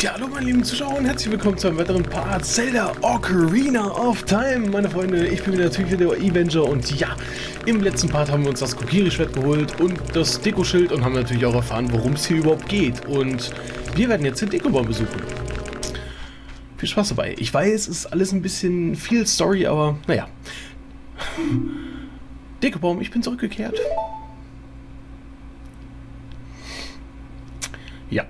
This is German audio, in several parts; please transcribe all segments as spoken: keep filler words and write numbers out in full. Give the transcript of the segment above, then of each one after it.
Ja, hallo meine lieben Zuschauer und herzlich willkommen zu einem weiteren Part Zelda Ocarina of Time, meine Freunde. Ich bin wieder natürlich wieder der Avenger und ja, im letzten Part haben wir uns das Kokiri-Schwert geholt und das Dekoschild und haben natürlich auch erfahren, worum es hier überhaupt geht. Und wir werden jetzt den Dekobaum besuchen. Viel Spaß dabei. Ich weiß, es ist alles ein bisschen viel Story, aber naja. Dekobaum, ich bin zurückgekehrt. Ja.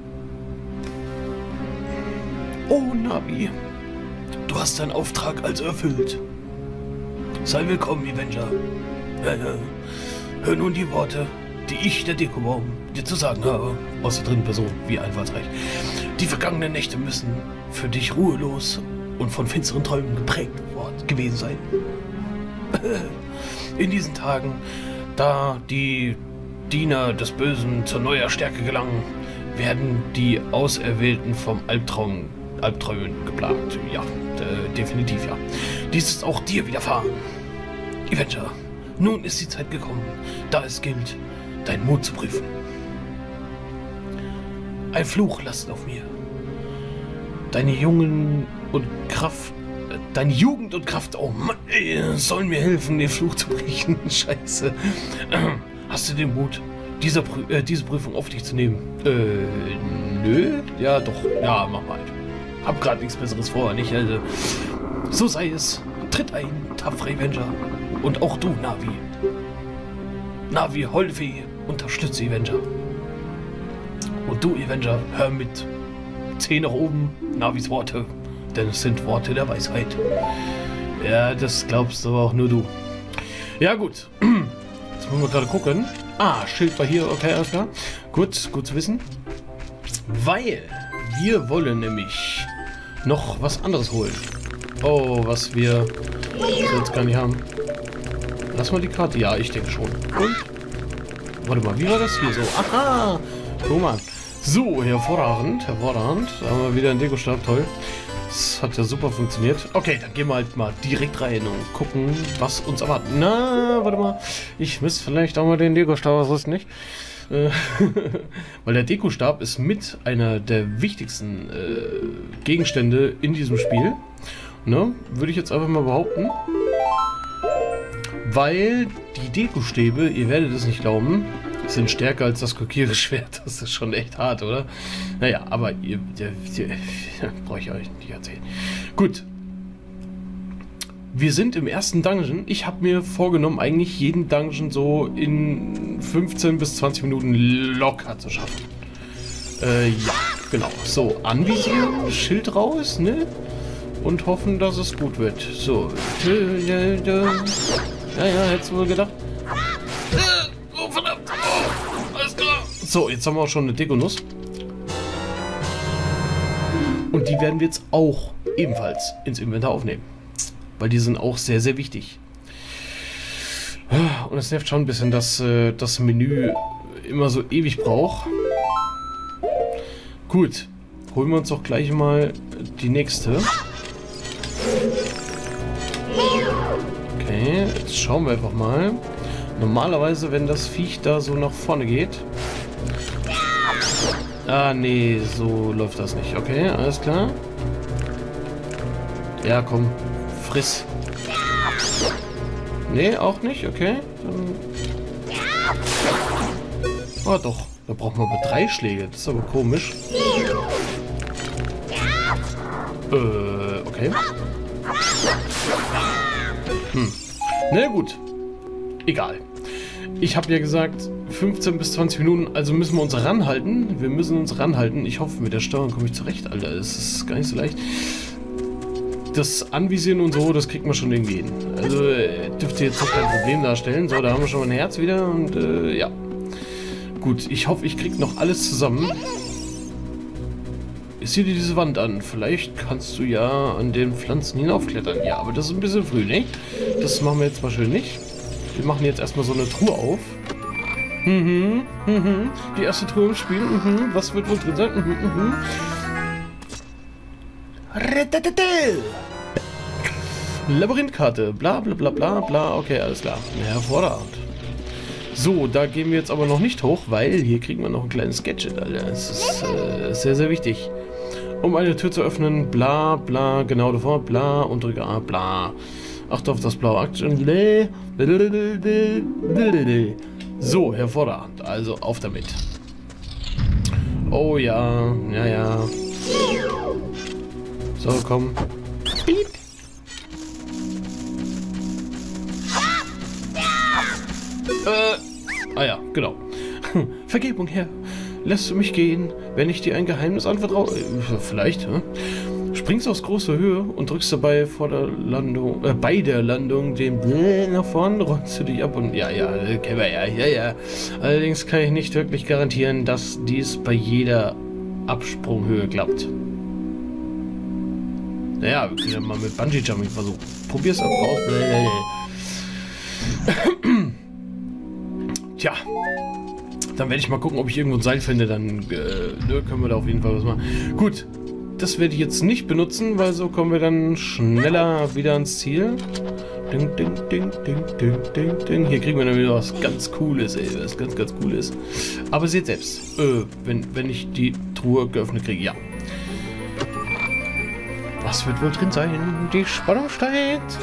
Oh, Navi. Du hast deinen Auftrag also erfüllt. Sei willkommen, Avenger. Ja, ja. Hör nun die Worte, die ich, der Dekobaum, dir zu sagen habe. Aus der dritten Person, wie einfallsreich. Die vergangenen Nächte müssen für dich ruhelos und von finsteren Träumen geprägt worden gewesen sein. In diesen Tagen, da die Diener des Bösen zur neuer Stärke gelangen, werden die Auserwählten vom Albtraum, Albträumen geplagt. Ja, äh, definitiv ja. Dies ist auch dir widerfahren. Avenger, nun ist die Zeit gekommen, da es gilt, deinen Mut zu prüfen. Ein Fluch lastet auf mir. Deine Jungen und Kraft, äh, deine Jugend und Kraft, oh Mann, ey, sollen mir helfen, den Fluch zu brechen. Scheiße. Hast du den Mut, diese, äh, diese Prüfung auf dich zu nehmen? Äh, nö? Ja, doch. Ja, mach mal. Hab gerade nichts Besseres vor, nicht? Also, so sei es. Tritt ein, tapfere Avenger. Und auch du, Navi. Navi, Holweh, unterstütze Avenger. Und du, Avenger, hör mit. Zeh nach oben, Navis Worte. Denn es sind Worte der Weisheit. Ja, das glaubst aber auch nur du. Ja, gut. Jetzt wollen wir gerade gucken. Ah, Schild war hier, okay, alles klar. Gut, gut zu wissen. Weil wir wollen nämlich noch was anderes holen. Oh, was wir jetzt gar nicht haben. Lass mal die Karte. Ja, ich denke schon. Und? Warte mal, wie war das hier so? Aha! Guck mal. So, hervorragend, hervorragend. Da haben wir wieder einen Dekostab, toll. Das hat ja super funktioniert. Okay, dann gehen wir halt mal direkt rein und gucken, was uns erwartet. Na, warte mal. Ich müsste vielleicht auch mal den Dekostab ausrüsten, nicht? Äh, weil der Dekostab ist mit einer der wichtigsten äh, Gegenstände in diesem Spiel. Ne? Würde ich jetzt einfach mal behaupten. Weil die Dekostäbe, ihr werdet es nicht glauben, sind stärker als das Kokiri-Schwert. Das ist schon echt hart, oder? Naja, aber ihr, ihr, ihr brauche ich euch nicht erzählen. Gut. Wir sind im ersten Dungeon. Ich habe mir vorgenommen, eigentlich jeden Dungeon so in fünfzehn bis zwanzig Minuten locker zu schaffen. Äh, ja, genau. So, anvisieren, Schild raus, ne? Und hoffen, dass es gut wird. So. Ja, ja, hättest du wohl gedacht. Oh, verdammt. Oh, alles klar. So, jetzt haben wir auch schon eine Dekonuss. Und die werden wir jetzt auch ebenfalls ins Inventar aufnehmen. Weil die sind auch sehr, sehr wichtig. Und es nervt schon ein bisschen, dass äh, das Menü immer so ewig braucht. Gut, holen wir uns doch gleich mal die nächste. Okay, jetzt schauen wir einfach mal. Normalerweise, wenn das Viech da so nach vorne geht... Ah, nee, so läuft das nicht. Okay, alles klar. Ja, komm. Friss. Nee, auch nicht, okay. Oh doch, da braucht man aber drei Schläge. Das ist aber komisch. Äh, okay. Hm. Na gut. Egal. Ich habe ja gesagt, fünfzehn bis zwanzig Minuten, also müssen wir uns ranhalten. Wir müssen uns ranhalten. Ich hoffe, mit der Steuerung komme ich zurecht, Alter. Das ist gar nicht so leicht. Das Anvisieren und so, das kriegt man schon irgendwie hin. Also äh, dürfte jetzt noch kein Problem darstellen. So, da haben wir schon mal ein Herz wieder und äh, ja. Gut, ich hoffe, ich kriege noch alles zusammen. Sieh dir diese Wand an. Vielleicht kannst du ja an den Pflanzen hinaufklettern. Ja, aber das ist ein bisschen früh, nicht? Das machen wir jetzt mal schön nicht. Wir machen jetzt erstmal so eine Truhe auf. Mhm, mhm. Die erste Truhe im Spiel. Mhm. Was wird wohl drin sein? Mhm, mhm. Labyrinthkarte, bla bla bla bla bla, okay, alles klar. Hervorragend. So, da gehen wir jetzt aber noch nicht hoch, weil hier kriegen wir noch ein kleines Gadget, Alter. Das ist äh, sehr, sehr wichtig. Um eine Tür zu öffnen, bla bla, genau davor, bla und drücke A, bla. Achte auf das blaue Action. So, hervorragend. Also auf damit. Oh ja, ja, ja. So, komm. Piep. Äh, ah ja, genau. Vergebung, Herr. Lässt du mich gehen, wenn ich dir ein Geheimnis anvertraue? Äh, vielleicht, hä? Springst aus großer Höhe und drückst dabei vor der Landung, äh, bei der Landung den Bläh nach vorn, rollst du dich ab und ja, ja, kennen wir ja, ja, ja. Allerdings kann ich nicht wirklich garantieren, dass dies bei jeder Absprunghöhe klappt. Naja, wir können ja mal mit Bungee Jumping versuchen. Probier's ab raus. Tja. Dann werde ich mal gucken, ob ich irgendwo ein Seil finde. Dann äh, ne, können wir da auf jeden Fall was machen. Gut. Das werde ich jetzt nicht benutzen, weil so kommen wir dann schneller wieder ans Ziel. Ding, ding, ding, ding, ding, ding, ding. Hier kriegen wir dann wieder was ganz Cooles, ey. Was ganz, ganz Cooles. Aber seht selbst. Äh, wenn, wenn ich die Truhe geöffnet kriege, ja. Was wird wohl drin sein? Die Spannung steigt.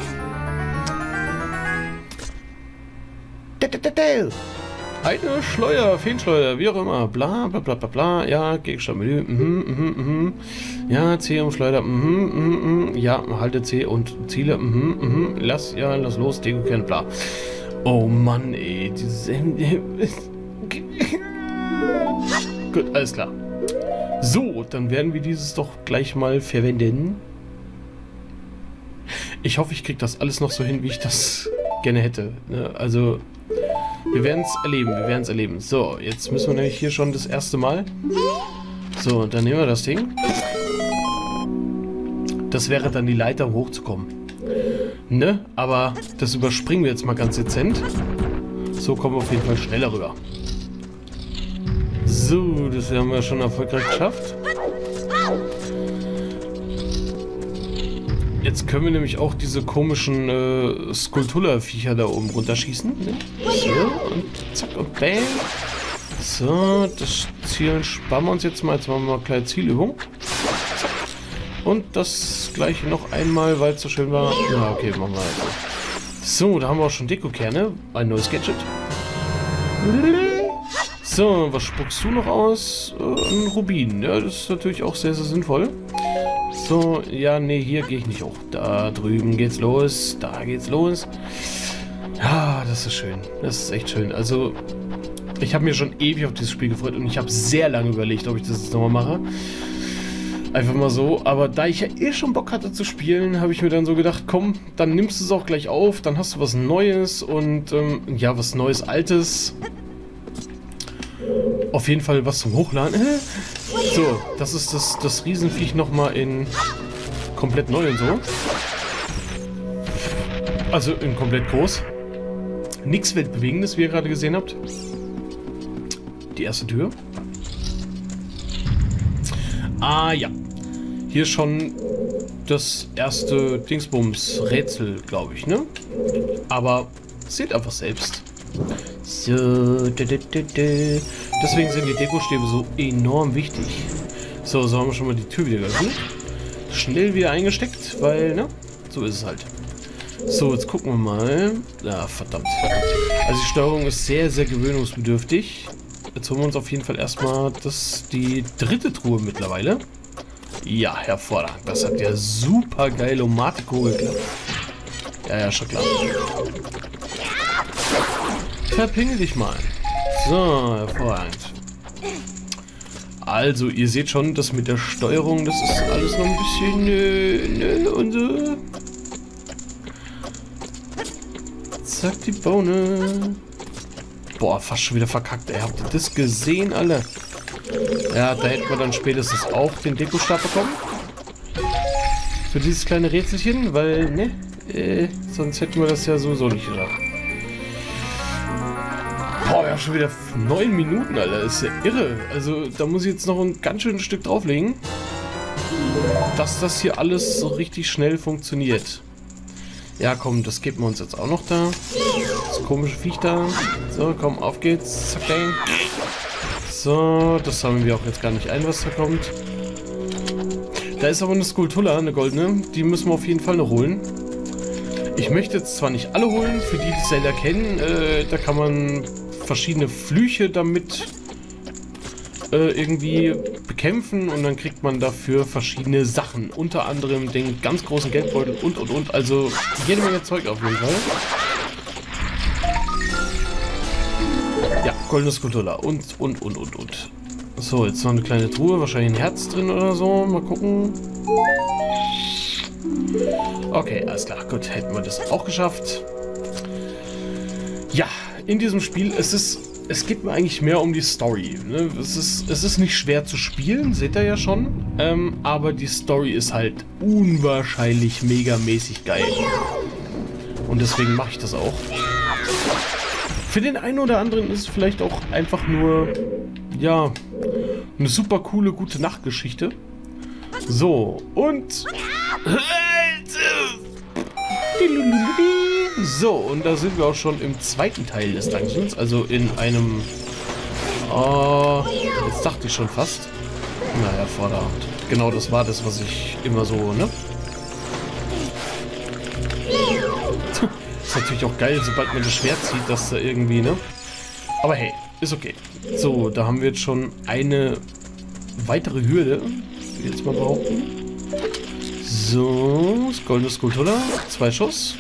Eine Schleuer, Feenschleuder, wie auch immer. Bla, bla, bla, bla, bla. Ja, Gegenstandmenü. Mhm, mhm, mhm. Ja, C um Schleuder. Mhm, mhm, mhm. Ja, halte C und Ziele. Mhm, mhm. Lass, ja, lass los. Deko-Kern, bla. Oh Mann, ey. Diese... Gut, alles klar. So, dann werden wir dieses doch gleich mal verwenden. Ich hoffe, ich kriege das alles noch so hin, wie ich das gerne hätte. Also... Wir werden es erleben, wir werden es erleben. So, jetzt müssen wir nämlich hier schon das erste Mal. So, und dann nehmen wir das Ding. Das wäre dann die Leiter, um hochzukommen. Ne? Aber das überspringen wir jetzt mal ganz dezent. So kommen wir auf jeden Fall schneller rüber. So, das haben wir schon erfolgreich geschafft. Jetzt können wir nämlich auch diese komischen äh, Skulptura-Viecher da oben runterschießen. Ne? So, und zack und bang. So, das Ziel sparen wir uns jetzt mal. Jetzt machen wir mal eine kleine Zielübung. Zack. Und das gleiche noch einmal, weil es so schön war. Ja, okay, machen wir also. So, da haben wir auch schon Deko-Kerne. Ein neues Gadget. So, was spuckst du noch aus? Äh, ein Rubin. Ja, das ist natürlich auch sehr, sehr sinnvoll. So, ja, nee, hier gehe ich nicht hoch. Da drüben geht's los. Da geht's los. Ja, das ist schön. Das ist echt schön. Also, ich habe mir schon ewig auf dieses Spiel gefreut und ich habe sehr lange überlegt, ob ich das jetzt nochmal mache. Einfach mal so. Aber da ich ja eh schon Bock hatte zu spielen, habe ich mir dann so gedacht, komm, dann nimmst du es auch gleich auf. Dann hast du was Neues und, ähm, ja, was Neues, Altes. Auf jeden Fall was zum Hochladen. So, das ist das, das Riesenviech nochmal in komplett neu und so. Also in komplett groß. Nichts Weltbewegendes, wie ihr gerade gesehen habt. Die erste Tür. Ah ja. Hier schon das erste Dingsbums-Rätsel, glaube ich, ne? Aber seht einfach selbst. So, deswegen sind die Dekostäbe so enorm wichtig. So, so haben wir schon mal die Tür wieder geöffnet. Schnell wieder eingesteckt, weil, ne? So ist es halt. So, jetzt gucken wir mal. Ja, verdammt. Also die Steuerung ist sehr, sehr gewöhnungsbedürftig. Jetzt holen wir uns auf jeden Fall erstmal das, die dritte Truhe mittlerweile. Ja, hervorragend. Das hat ja super geil um Matiko geklappt. Ja, ja, schon klar. Verpingel dich mal. So, hervorragend. Also, ihr seht schon, das mit der Steuerung, das ist alles noch ein bisschen nö, nö und so. Zack, die Bohne. Boah, fast schon wieder verkackt, ey. Habt ihr das gesehen, alle? Ja, da hätten wir dann spätestens auch den Dekostab bekommen. Für dieses kleine Rätselchen, weil, ne, äh, sonst hätten wir das ja sowieso nicht geschafft. Boah, wir haben schon wieder neun Minuten, Alter. Das ist ja irre. Also, da muss ich jetzt noch ein ganz schönes Stück drauflegen, dass das hier alles so richtig schnell funktioniert. Ja, komm, das geben wir uns jetzt auch noch da. Das komische Viech da. So, komm, auf geht's. Zack, bang. So, das sammeln wir auch jetzt gar nicht ein, was da kommt. Da ist aber eine Skulltula, eine goldene. Die müssen wir auf jeden Fall noch holen. Ich möchte jetzt zwar nicht alle holen, für die, die Zelda kennen, äh, da kann man verschiedene Flüche damit äh, irgendwie bekämpfen und dann kriegt man dafür verschiedene Sachen. Unter anderem den ganz großen Geldbeutel und und und. Also jede Menge Zeug auf jeden Fall. Ja, goldene Skulltula und und und und und. So, jetzt noch eine kleine Truhe, wahrscheinlich ein Herz drin oder so. Mal gucken. Okay, alles klar. Gut, hätten wir das auch geschafft. Ja, in diesem Spiel, es ist, es geht mir eigentlich mehr um die Story. Ne? Es ist, es ist nicht schwer zu spielen, seht ihr ja schon. Ähm, aber die Story ist halt unwahrscheinlich megamäßig geil. Und deswegen mache ich das auch. Für den einen oder anderen ist es vielleicht auch einfach nur, ja, eine super coole gute Nachtgeschichte. So, und... So, und da sind wir auch schon im zweiten Teil des Dungeons, also in einem... Oh, jetzt dachte ich schon fast. Na, hervorragend. Genau, das war das, was ich immer so, ne? Ist natürlich auch geil, sobald man das Schwert zieht, dass da irgendwie, ne? Aber hey, ist okay. So, da haben wir jetzt schon eine weitere Hürde. Ich will jetzt mal behaupten. So, das goldene Skulltula. Zwei Schuss.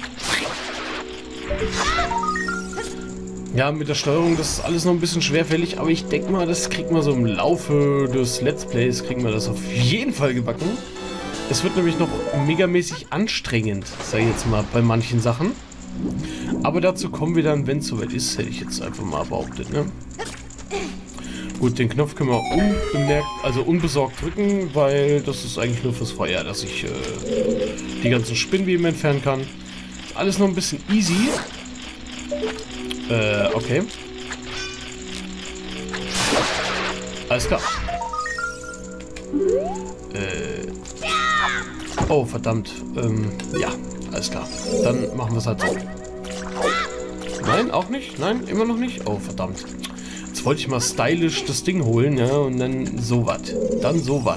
Ja, mit der Steuerung, das ist alles noch ein bisschen schwerfällig, aber ich denke mal, das kriegt man so im Laufe des Let's Plays, kriegen wir das auf jeden Fall gebacken. Es wird nämlich noch megamäßig anstrengend, sage ich jetzt mal, bei manchen Sachen. Aber dazu kommen wir dann, wenn es soweit ist, hätte ich jetzt einfach mal behauptet, ne? Gut, den Knopf können wir unbemerkt, also unbesorgt drücken, weil das ist eigentlich nur fürs Feuer, dass ich äh, die ganzen Spinnweben entfernen kann. Ist alles noch ein bisschen easy. Äh, okay. Alles klar. Äh. Oh, verdammt. Ähm, ja, alles klar. Dann machen wir es halt so. Nein, auch nicht? Nein, immer noch nicht? Oh, verdammt. Jetzt wollte ich mal stylisch das Ding holen, ja, und dann sowas. Dann sowas.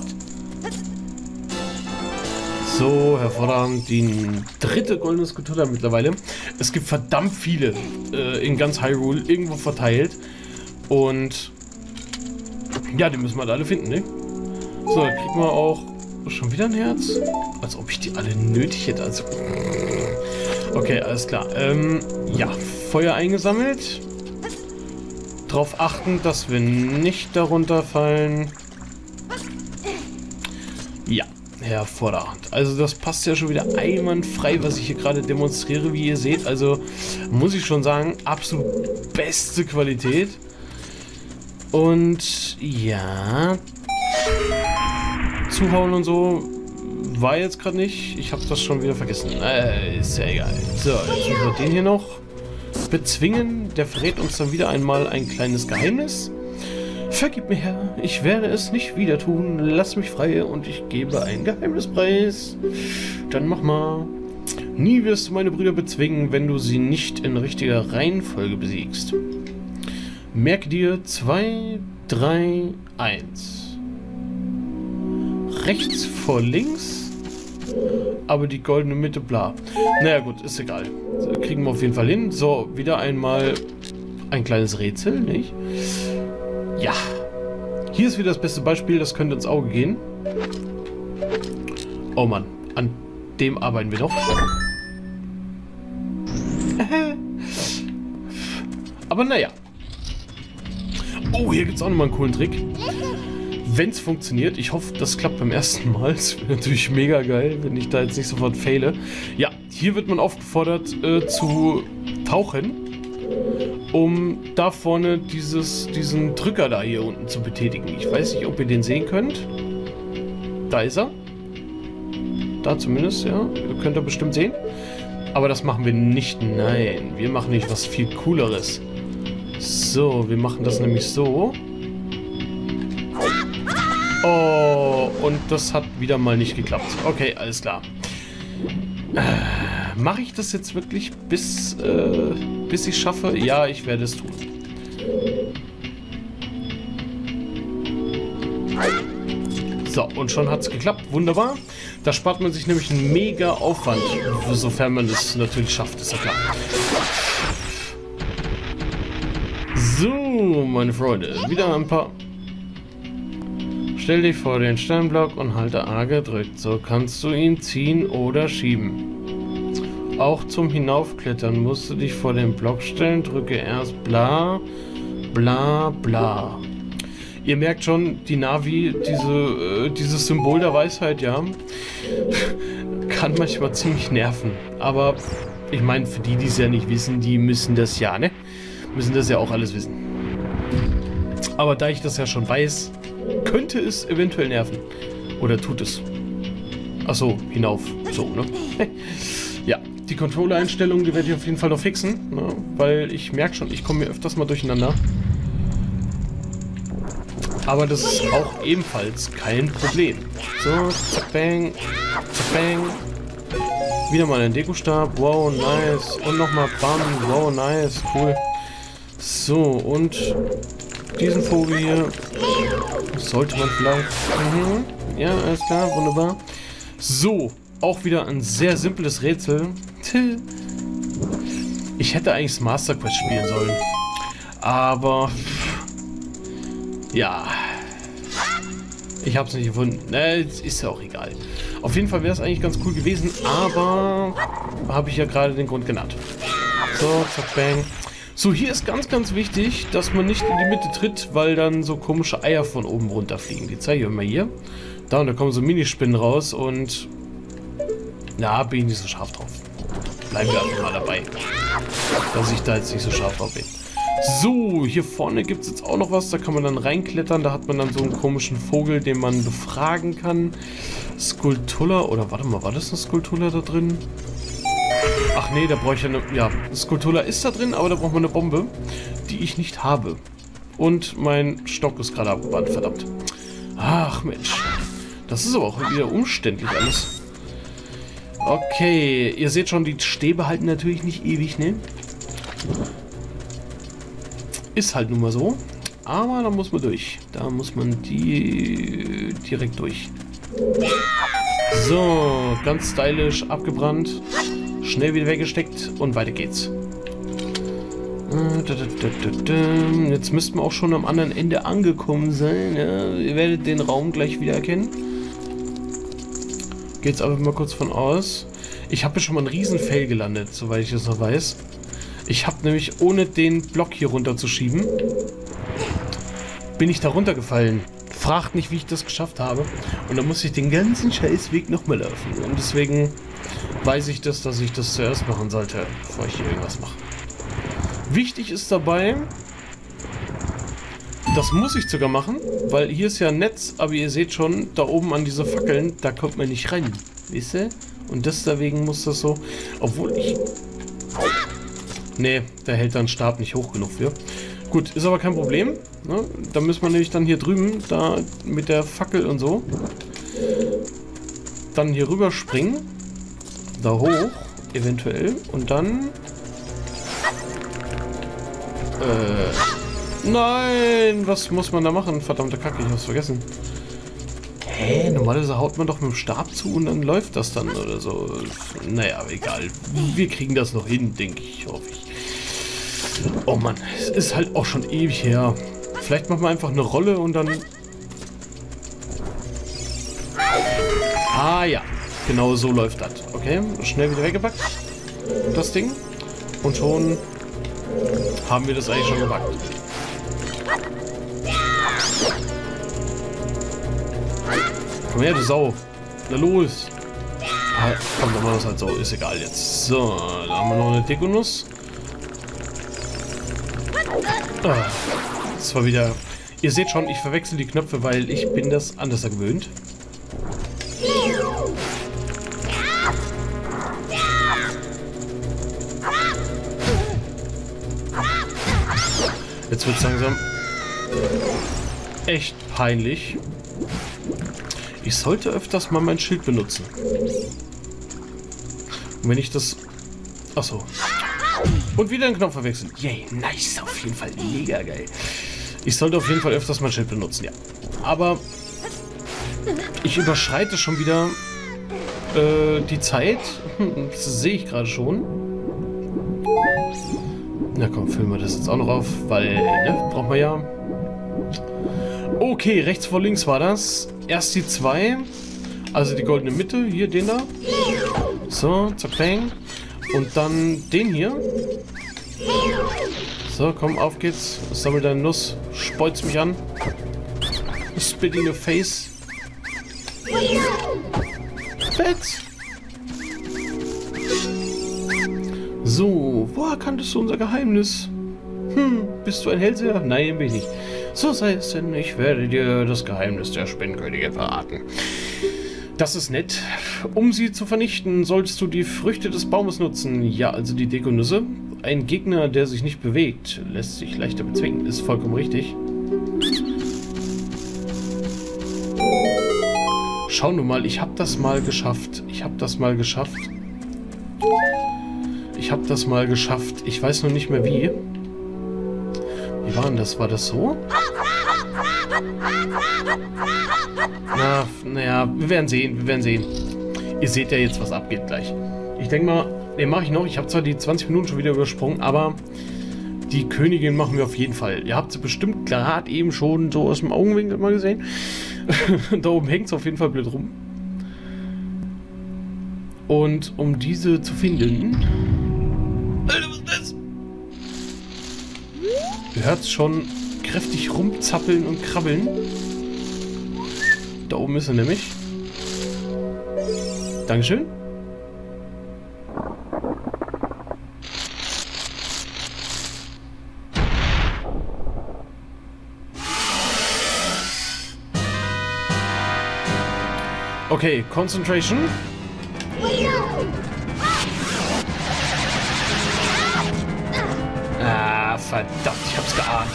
So, hervorragend. Die dritte goldene Skulltula mittlerweile. Es gibt verdammt viele äh, in ganz Hyrule irgendwo verteilt. Und ja, die müssen wir alle finden, ne? So, dann kriegen wir auch schon wieder ein Herz. Als ob ich die alle nötig hätte. Also, okay, alles klar. Ähm, ja, Feuer eingesammelt. Darauf achten, dass wir nicht darunter fallen. Ja, hervorragend. Also das passt ja schon wieder einwandfrei, was ich hier gerade demonstriere, wie ihr seht. Also muss ich schon sagen, absolut beste Qualität. Und ja, zuhauen und so war jetzt gerade nicht. Ich habe das schon wieder vergessen. Äh, ist ja egal. So, jetzt müssen wir den hier noch bezwingen. Der verrät uns dann wieder einmal ein kleines Geheimnis. Vergib mir, Herr, ich werde es nicht wieder tun. Lass mich frei und ich gebe ein Geheimnispreis. Dann mach mal. Nie wirst du meine Brüder bezwingen, wenn du sie nicht in richtiger Reihenfolge besiegst. Merke dir zwei, drei, eins. Rechts vor links, aber die goldene Mitte, bla. Naja gut, ist egal. Kriegen wir auf jeden Fall hin. So, wieder einmal ein kleines Rätsel, nicht? Ja. Hier ist wieder das beste Beispiel, das könnte ins Auge gehen. Oh Mann, an dem arbeiten wir noch. Aber naja. Oh, hier gibt es auch nochmal einen coolen Trick. Wenn es funktioniert, ich hoffe, das klappt beim ersten Mal. Das wäre natürlich mega geil, wenn ich da jetzt nicht sofort faile. Ja, hier wird man aufgefordert äh, zu tauchen, um da vorne dieses, diesen Drücker da hier unten zu betätigen. Ich weiß nicht, ob ihr den sehen könnt. Da ist er. Da zumindest, ja. Ihr könnt ihr bestimmt sehen. Aber das machen wir nicht. Nein, wir machen nicht was viel Cooleres. So, wir machen das nämlich so. Oh, und das hat wieder mal nicht geklappt. Okay, alles klar. Äh, mache ich das jetzt wirklich, bis, äh, bis ich schaffe? Ja, ich werde es tun. So, und schon hat es geklappt. Wunderbar. Da spart man sich nämlich einen mega Aufwand. Sofern man das natürlich schafft, ist ja klar. So, meine Freunde. Wieder ein paar... Stell dich vor den Steinblock und halte A gedrückt. So kannst du ihn ziehen oder schieben. Auch zum Hinaufklettern musst du dich vor den Block stellen. Drücke erst bla, bla, bla. Ihr merkt schon, die Navi, diese, äh, dieses Symbol der Weisheit, ja, kann manchmal ziemlich nerven. Aber ich meine, für die, die es ja nicht wissen, die müssen das ja, ne? Müssen das ja auch alles wissen. Aber da ich das ja schon weiß, könnte es eventuell nerven. Oder tut es. Achso, hinauf. So, ne? Ja, die Controller-Einstellungen, die werde ich auf jeden Fall noch fixen, ne? Weil ich merke schon, ich komme mir öfters mal durcheinander. Aber das ist auch ebenfalls kein Problem. So, zack, bang, zack, bang. Wieder mal ein Dekostab. Wow, nice. Und nochmal bam. Wow, nice. Cool. So, und diesen Vogel hier sollte man vielleicht... Mhm. Ja, alles klar, wunderbar. So, auch wieder ein sehr simples Rätsel. Ich hätte eigentlich das Master Quest spielen sollen. Aber... Ja. Ich habe es nicht gefunden. Ne, ist ja auch egal. Auf jeden Fall wäre es eigentlich ganz cool gewesen, aber habe ich ja gerade den Grund genannt. So, zack, bang. So, hier ist ganz, ganz wichtig, dass man nicht in die Mitte tritt, weil dann so komische Eier von oben runterfliegen. Die zeige ich euch mal hier. Da, und da kommen so Minispinnen raus und... Na, bin ich nicht so scharf drauf. Bleiben wir einfach mal dabei. Dass ich da jetzt nicht so scharf drauf bin. So, hier vorne gibt es jetzt auch noch was. Da kann man dann reinklettern. Da hat man dann so einen komischen Vogel, den man befragen kann. Skulltula. Oder warte mal, war das eine Skulltula da drin? Ach nee, da brauche ich ja eine... Ja, Skulltula ist da drin, aber da braucht man eine Bombe, die ich nicht habe. Und mein Stock ist gerade abgebrannt, verdammt. Ach Mensch. Das ist aber auch wieder umständlich alles. Okay, ihr seht schon, die Stäbe halten natürlich nicht ewig, ne? Ist halt nun mal so. Aber da muss man durch. Da muss man die direkt durch. So, ganz stylisch abgebrannt. Schnell wieder weggesteckt und weiter geht's. Jetzt müssten wir auch schon am anderen Ende angekommen sein. Ja, ihr werdet den Raum gleich wieder erkennen. Geht's aber mal kurz von aus. Ich habe ja schon mal ein riesen Fail gelandet, soweit ich das noch weiß. Ich habe nämlich, ohne den Block hier runterzuschieben, bin ich da runtergefallen. Fragt nicht, wie ich das geschafft habe. Und dann muss ich den ganzen Scheißweg nochmal laufen. Und deswegen weiß ich das, dass ich das zuerst machen sollte, bevor ich hier irgendwas mache. Wichtig ist dabei, das muss ich sogar machen, weil hier ist ja ein Netz, aber ihr seht schon, da oben an diese Fackeln, da kommt man nicht rein. Wisst ihr? Und deswegen muss das so, obwohl ich... Nee, der hält dann Stab nicht hoch genug für. Gut, ist aber kein Problem. Ne? Da müssen wir nämlich dann hier drüben, da mit der Fackel und so, dann hier rüber springen. Da hoch, eventuell. Und dann... Äh... Nein! Was muss man da machen? Verdammte Kacke, ich hab's vergessen. Hä? Normalerweise haut man doch mit dem Stab zu und dann läuft das dann oder so. Naja, egal. Wir kriegen das noch hin, denke ich, hoffe ich. Oh Mann, es ist halt auch schon ewig her. Vielleicht machen wir einfach eine Rolle und dann... Ah ja, genau so läuft das. Okay, schnell wieder weggepackt. Das Ding. Und schon haben wir das eigentlich schon gepackt. Komm her, du Sau. Na los. Ah, komm, dann machen wir das halt so. Ist egal jetzt. So, da haben wir noch eine Dekonuss. Ah, das war wieder... Ihr seht schon, ich verwechsel die Knöpfe, weil ich bin das anders gewöhnt. Jetzt wird es langsam echt peinlich. Ich sollte öfters mal mein Schild benutzen. Und wenn ich das... Achso. Und wieder den Knopf verwechseln. Yay, nice. Auf jeden Fall mega geil. Ich sollte auf jeden Fall öfters mein Schild benutzen, ja. Aber Ich überschreite schon wieder äh, die Zeit. Das sehe ich gerade schon. Na komm, füllen wir das jetzt auch noch auf, weil, ne, brauchen wir ja. Okay, rechts vor links war das. Erst die zwei. Also die goldene Mitte, hier, den da. So, zack, bang. Und dann den hier. So, komm, auf geht's. Sammel deine Nuss. Speuz mich an. Spit in your face. Fett. So, woher kanntest du unser Geheimnis? Hm, bist du ein Hellseher? Nein, bin ich nicht. So sei es denn, ich werde dir das Geheimnis der Spinnkönigin verraten. Das ist nett. Um sie zu vernichten, sollst du die Früchte des Baumes nutzen. Ja, also die Dekonüsse. Ein Gegner, der sich nicht bewegt, lässt sich leichter bezwingen. Ist vollkommen richtig. Schau nur mal, ich habe das mal geschafft. Ich habe das mal geschafft. Ich habe das mal geschafft. Ich weiß noch nicht mehr wie. Wie war denn das? War das so? Na, naja, wir werden sehen, wir werden sehen. Ihr seht ja jetzt, was abgeht gleich. Ich denke mal, den mache ich noch. Ich habe zwar die zwanzig Minuten schon wieder übersprungen, aber die Königin machen wir auf jeden Fall. Ihr habt sie bestimmt gerade eben schon so aus dem Augenwinkel mal gesehen. Da oben hängt es auf jeden Fall blöd rum. Und um diese zu finden... Alter, was ist das? Ihr hört es schon kräftig rumzappeln und krabbeln. Da oben ist er nämlich. Dankeschön. Okay, Concentration. Ah, verdammt, ich hab's geahnt.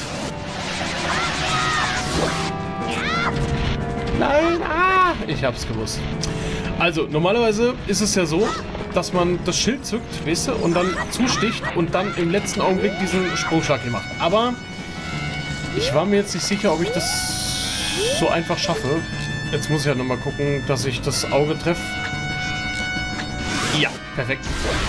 Nein, ah, ich hab's gewusst. Also, normalerweise ist es ja so, dass man das Schild zückt, weißt du, und dann zusticht und dann im letzten Augenblick diesen Sprungschlag hier macht. Aber ich war mir jetzt nicht sicher, ob ich das so einfach schaffe. Jetzt muss ich ja nochmal gucken, dass ich das Auge treffe. Ja, perfekt.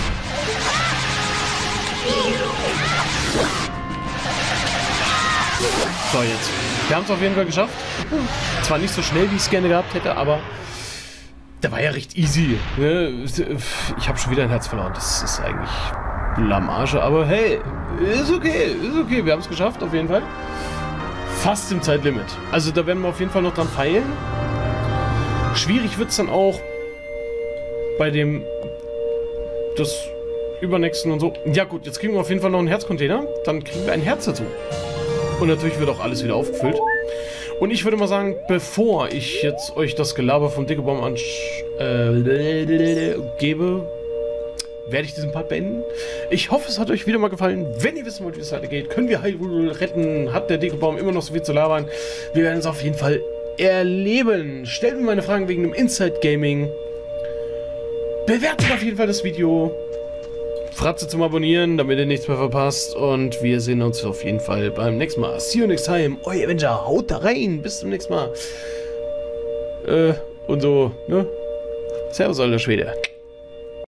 So, jetzt. Wir haben es auf jeden Fall geschafft. Zwar nicht so schnell, wie ich es gerne gehabt hätte, aber der war ja recht easy. Ne? Ich habe schon wieder ein Herz verloren. Das ist eigentlich Blamage, aber hey, ist okay, ist okay. Wir haben es geschafft, auf jeden Fall. Fast im Zeitlimit. Also da werden wir auf jeden Fall noch dran feilen. Schwierig wird es dann auch bei dem das übernächsten und so. Ja gut, jetzt kriegen wir auf jeden Fall noch einen Herzcontainer. Dann kriegen wir ein Herz dazu. Und natürlich wird auch alles wieder aufgefüllt. Und ich würde mal sagen, bevor ich jetzt euch das Gelaber vom Dekobaum äh, gebe, werde ich diesen Part beenden. Ich hoffe, es hat euch wieder mal gefallen. Wenn ihr wissen wollt, wie es weitergeht, können wir Hyrule retten. Hat der Dekobaum immer noch so viel zu labern? Wir werden es auf jeden Fall erleben. Stellt mir meine Fragen wegen dem Inside Gaming. Bewertet auf jeden Fall das Video. Fratze zum Abonnieren, damit ihr nichts mehr verpasst. Und wir sehen uns auf jeden Fall beim nächsten Mal. See you next time. Euer Avenger. Haut da rein. Bis zum nächsten Mal. Äh, und so, ne? Servus, alter Schwede.